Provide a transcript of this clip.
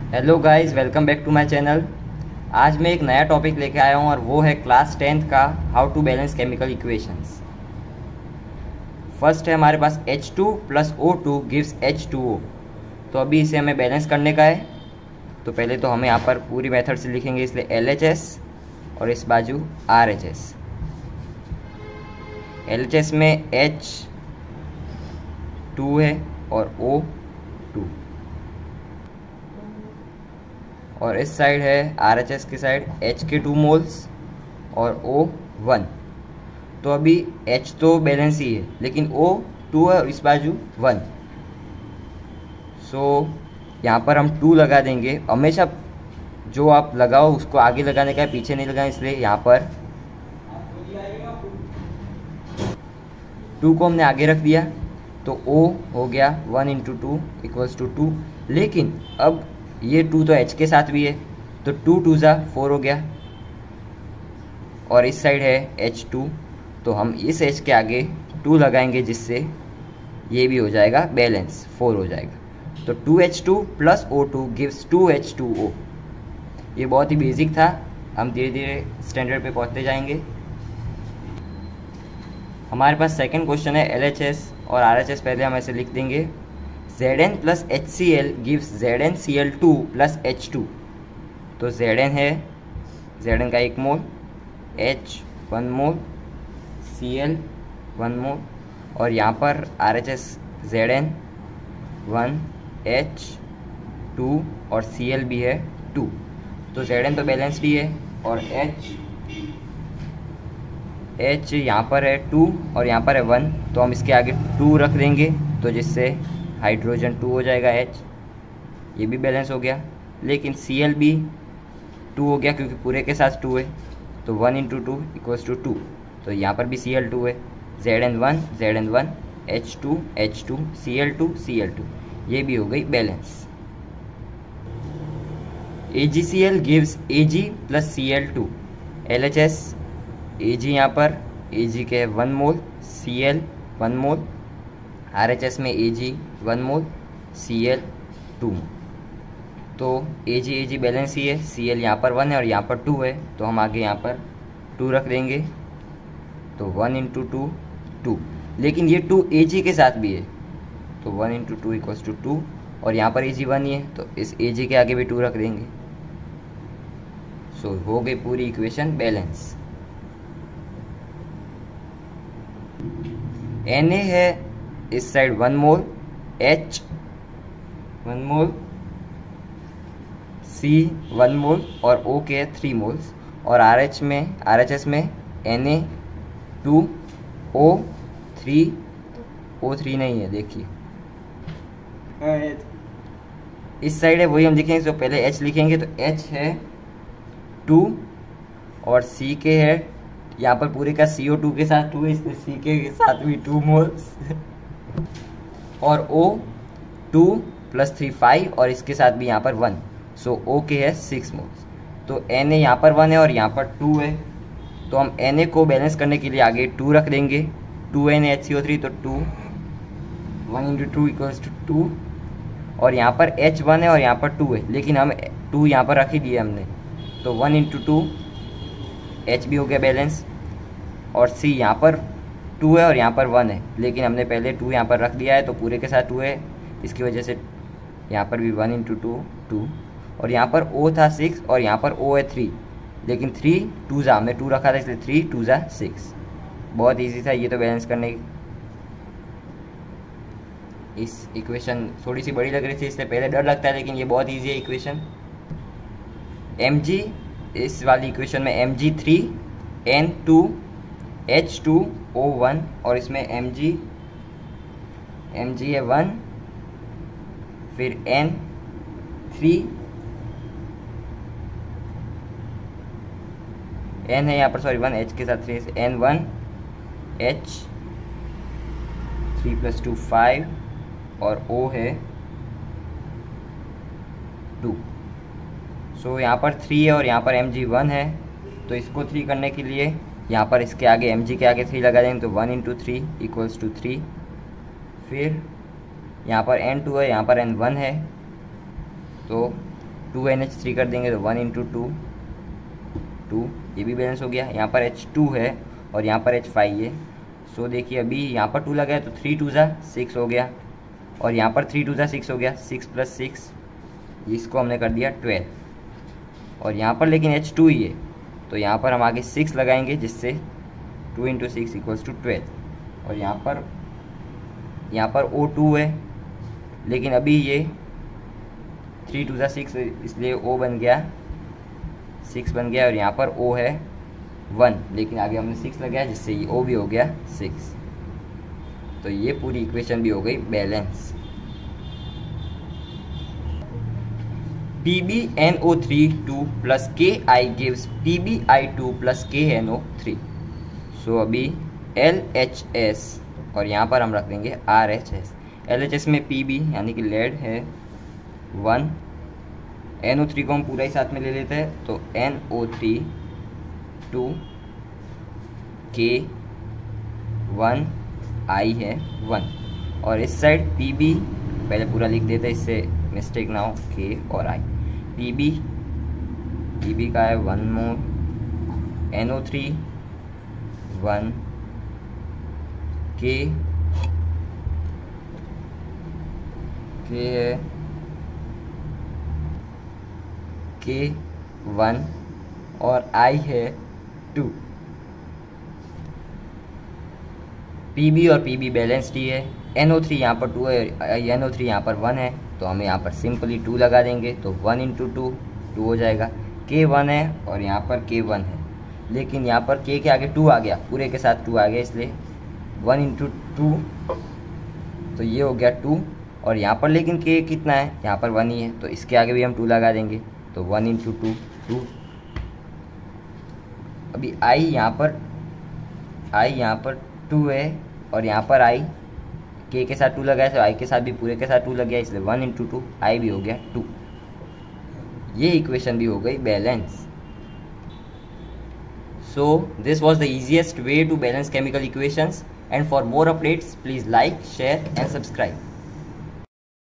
Hello guys, welcome back to my channel. आज मैं एक नया टॉपिक लेके आया हूँ और वो है क्लास 10th का how to balance chemical equations. First है हमारे पास H2 plus O2 gives H2O। तो अभी इसे हमें बैलेंस करने का है। तो पहले तो हम यहाँ पर पूरी मेथड से लिखेंगे, इसलिए LHS और इस बाजू RHS। LHS में H2 है और O2, और इस साइड है RHS की साइड H के 2 मोल्स और O1। तो अभी H तो बैलेंस ही है, लेकिन O2 है और इस बाजू 1। सो यहाँ पर हम 2 लगा देंगे। हमेशा जो आप लगाओ उसको आगे लगाने का है, पीछे नहीं लगाना, इसलिए यहाँ पर 2 को हमने आगे रख दिया। तो O हो गया 1 इंटू 2 इक्वल्स टू 2। लेकिन अब ये 2 तो H के साथ भी है, तो 2 2 ज़ा 4 हो गया। और इस साइड है H2, तो हम इस H के आगे 2 लगाएंगे, जिससे ये भी हो जाएगा बैलेंस, 4 हो जाएगा। तो 2H2 plus O2 gives 2H2O। ये बहुत ही बेसिक था, हम धीरे धीरे स्टैंडर्ड पे पहुँचते जाएंगे। हमारे पास सेकंड क्वेश्चन है LHS और RHS। पहले हम ऐसे लिख देंगे, Zn plus HCl gives ZnCl2 plus H2। तो Zn है, Zn का 1 मोल, H 1 मोल, Cl 1 मोल, और यहाँ पर RHS Zn 1, H 2 और Cl भी है 2। तो Zn तो बैलेंस्ड ही है, और H यहाँ पर है 2 और यहाँ पर है 1, तो हम इसके आगे 2 रख देंगे, तो जिससे हाइड्रोजन 2 हो जाएगा H। ये भी बैलेंस हो गया। लेकिन Cl भी 2 हो गया, क्योंकि पूरे के साथ 2 है, तो 1 इंटू 2 इक्वल्स टू 2। तो यहाँ पर भी Cl2 है, Zn1 Zn1, H2 H2, Cl2 Cl2। ये भी हो गई balance. AgCl gives Ag plus Cl2। LHS Ag यहाँ पर Ag के 1 मोल, Cl 1 मोल, RHS में Ag 1 मोल, Cl 2। तो Ag बैलेंस ही है, Cl यहाँ पर 1 है और यहाँ पर 2 है, तो हम आगे यहाँ पर 2 रख देंगे। तो 1 इंटू 2 2। लेकिन ये 2 Ag के साथ भी है, तो 1 इंटू 2 इक्वल्स टू 2, और यहाँ पर Ag 1 ही है, तो इस Ag के आगे भी 2 रख देंगे। सो हो गई पूरी इक्वेशन बैलेंस। Na है इस side 1 mole, H 1 mole, C 1 mole और O के 3 मोल्स, और RHS में Na 2, O3 नहीं है, देखिए इस साइड है, वही हम लिखेंगे। तो पहले H लिखेंगे, तो H है 2 और C के है यहाँ पर पूरे का CO2 के साथ 2 है, इसलिए C के साथ भी 2 मोल्स, और O 2 प्लस 3 5, और इसके साथ भी यहाँ पर 1। सो O के है 6 मोल्स। तो Na यहाँ पर 1 है और यहाँ पर 2 है, तो हम Na को बैलेंस करने के लिए आगे 2 रख देंगे। 2NaHCO3, तो 2 1 इंटू 2 इक्वल्स टू 2, और यहाँ पर H1 है और यहाँ पर 2 है, लेकिन हम 2 यहाँ पर रख ही दिए हमने, तो 1 इंटू 2 H भी हो गया बैलेंस, और C यहाँ पर 2 है और यहाँ पर 1 है, लेकिन हमने पहले 2 यहाँ पर रख दिया है, तो पूरे के साथ 2 है, इसकी वजह से यहाँ पर भी 1 इंटू 2 2, और यहाँ पर O था 6 और यहाँ पर O है 3, लेकिन 3 2 ज़ा हमने 2 रखा था, इसलिए 3 2 ज़ा 6। बहुत ईजी था ये तो बैलेंस करने की। इस इक्वेशन थोड़ी सी बड़ी लग रही थी, इससे पहले डर लगता है, लेकिन ये बहुत ईजी है इक्वेशन। Mg, इस वाली इक्वेशन में Mg3 N2 H2O1, और इसमें Mg है 1, फिर N3 N है यहाँ पर, सॉरी 1 H के साथ 3, N1 H 3 प्लस 2 5, और O है 2। सो यहाँ पर 3 है और यहाँ पर Mg 1 है, तो इसको 3 करने के लिए यहाँ पर इसके आगे Mg के आगे 3 लगा देंगे, तो 1 इंटू 3 इक्वल्स टू 3। फिर यहाँ पर N2 है, यहाँ पर N1 है, तो 2NH3 कर देंगे तो 1 इंटू 2 2, ये भी बैलेंस हो गया। यहाँ पर H2 है और यहाँ पर H5 है। सो देखिए अभी यहाँ पर 2 लगा है तो 3 2 6 हो गया और यहाँ पर 3 2 6 हो गया, 6 + 6, इसको हमने कर दिया 12। और यहाँ पर लेकिन H2 ही है तो यहाँ पर हम आगे 6 लगाएंगे जिससे 2 × 6 = 12। और यहाँ पर O2 है लेकिन अभी ये 3 2 6 इसलिए O बन गया, 6 बन गया। और यहाँ पर O है 1 लेकिन आगे हमने 6 लगाया जिससे ये O भी हो गया 6। तो ये पूरी इक्वेशन भी हो गई balance. PbNO3 2 + Ki gives PbI2 + KNO3। सो अभी LHS और यहाँ पर हम रख देंगे RHS। LHS में Pb यानी कि लेड है 1, NO3 को हम पूरा ही साथ में ले लेते हैं तो NO3 2, K1 I है 1। और इस साइड Pb पहले पूरा लिख देते हैं इससे मिस्टेक ना हो, K और I। Pb का है 1 मोल, NO3 1, K है K1 और I है 2। Pb और Pb बैलेंस्ड ही है। NO3 यहाँ पर 2 है, NO3 यहाँ पर 1 है तो हम यहाँ पर सिंपली 2 लगा देंगे तो 1 × 2 2 हो जाएगा। K1 है और यहाँ पर K1 है लेकिन यहाँ पर K के आगे 2 आ गया, पूरे के साथ 2 आ गया इसलिए 1 × 2 तो ये हो गया 2। और यहाँ पर लेकिन K कितना है, यहाँ पर 1 ही है तो इसके आगे भी हम 2 लगा देंगे तो 1 × 2 2। अभी I यहाँ पर 2 है और यहाँ पर I K के साथ 2 लगाया तो I के साथ भी पूरे के साथ 2 लग गया इसलिए 1 × 2 I भी हो गया 2। ये इक्वेशन भी हो गई balance. So this was the easiest way to balance chemical equations, and for more updates please like, share and subscribe.